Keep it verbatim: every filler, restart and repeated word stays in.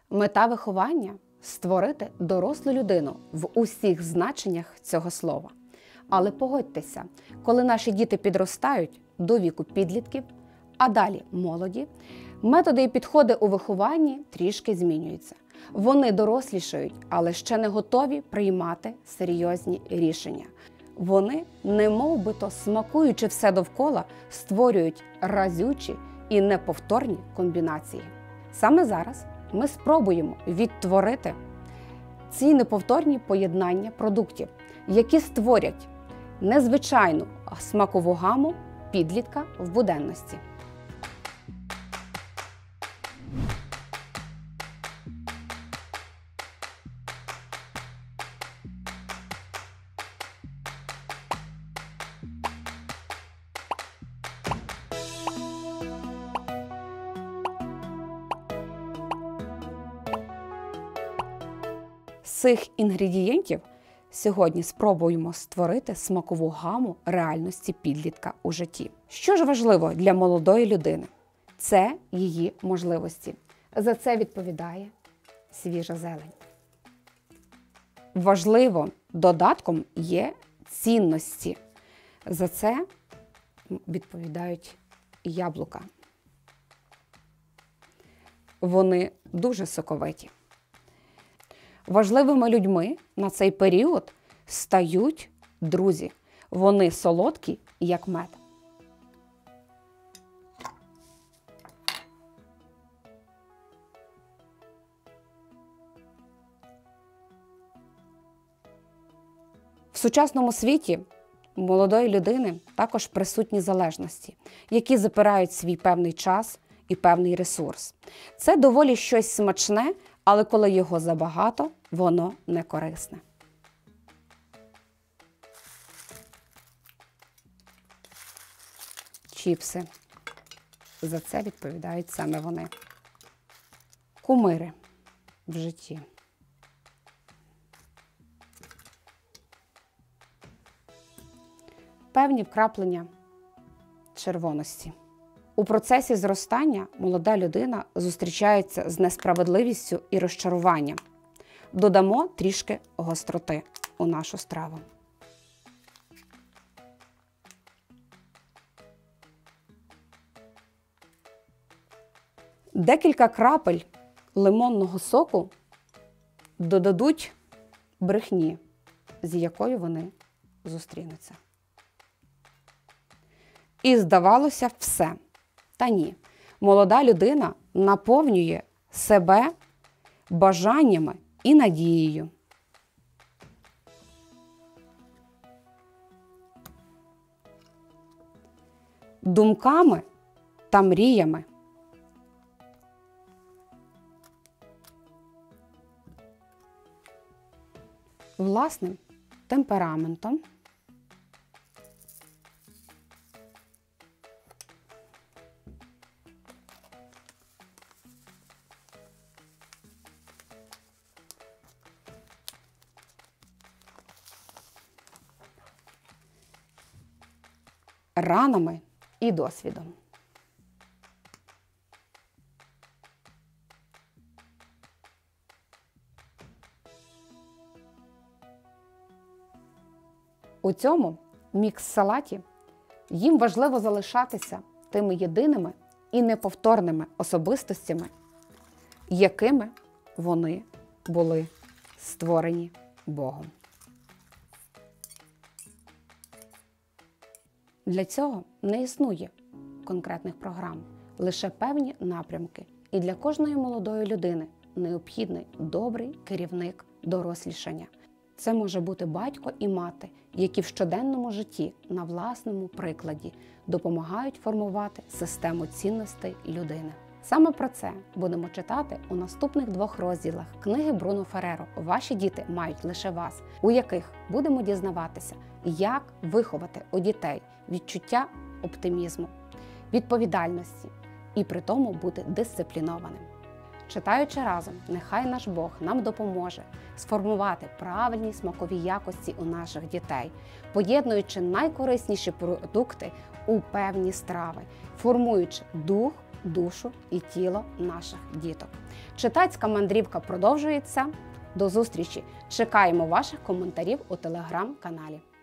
Мета виховання – створити дорослу людину в усіх значеннях цього слова. Але погодьтеся, коли наші діти підростають до віку підлітків, а далі молоді, методи і підходи у вихованні трішки змінюються. Вони дорослішають, але ще не готові приймати серйозні рішення. Вони, немовбито смакуючи все довкола, створюють разючі і неповторні комбінації. Саме зараз ми спробуємо відтворити ці неповторні поєднання продуктів, які створять незвичайну смакову гаму підлітка в буденності. З цих інгредієнтів сьогодні спробуємо створити смакову гаму реальності підлітка у житті. Що ж важливо для молодої людини? Це її можливості. За це відповідає свіжа зелень. Важливо додатком є цінності. За це відповідають яблука. Вони дуже соковиті. Важливими людьми на цей період стають друзі. Вони солодкі, як мед. В сучасному світі у молодої людини також присутні залежності, які запирають свій певний час і певний ресурс. Це доволі щось смачне, але коли його забагато, воно не корисне. Чіпси. За це відповідають саме вони. Кумири в житті. Певні вкраплення червоності. У процесі зростання молода людина зустрічається з несправедливістю і розчаруванням. Додамо трішки гостроти у нашу страву. Декілька крапель лимонного соку додадуть брехні, з якою вони зустрінуться. І здавалося все. Та ні. Молода людина наповнює себе бажаннями і надією. Думками та мріями. Власним темпераментом. Ранами і досвідом. У цьому мікс-салаті їм важливо залишатися тими єдиними і неповторними особистостями, якими вони були створені Богом. Для цього не існує конкретних програм, лише певні напрямки. І для кожної молодої людини необхідний добрий керівник дорослішання. Це може бути батько і мати, які в щоденному житті на власному прикладі допомагають формувати систему цінностей людини. Саме про це будемо читати у наступних двох розділах книги Бруно Ферреро «Ваші діти мають лише вас», у яких будемо дізнаватися, як виховати у дітей відчуття оптимізму, відповідальності і при тому бути дисциплінованим. Читаючи разом, нехай наш Бог нам допоможе сформувати правильні смакові якості у наших дітей, поєднуючи найкорисніші продукти у певні страви, формуючи дух душу і тіло наших діток. Читацька мандрівка продовжується. До зустрічі! Чекаємо ваших коментарів у телеграм-каналі.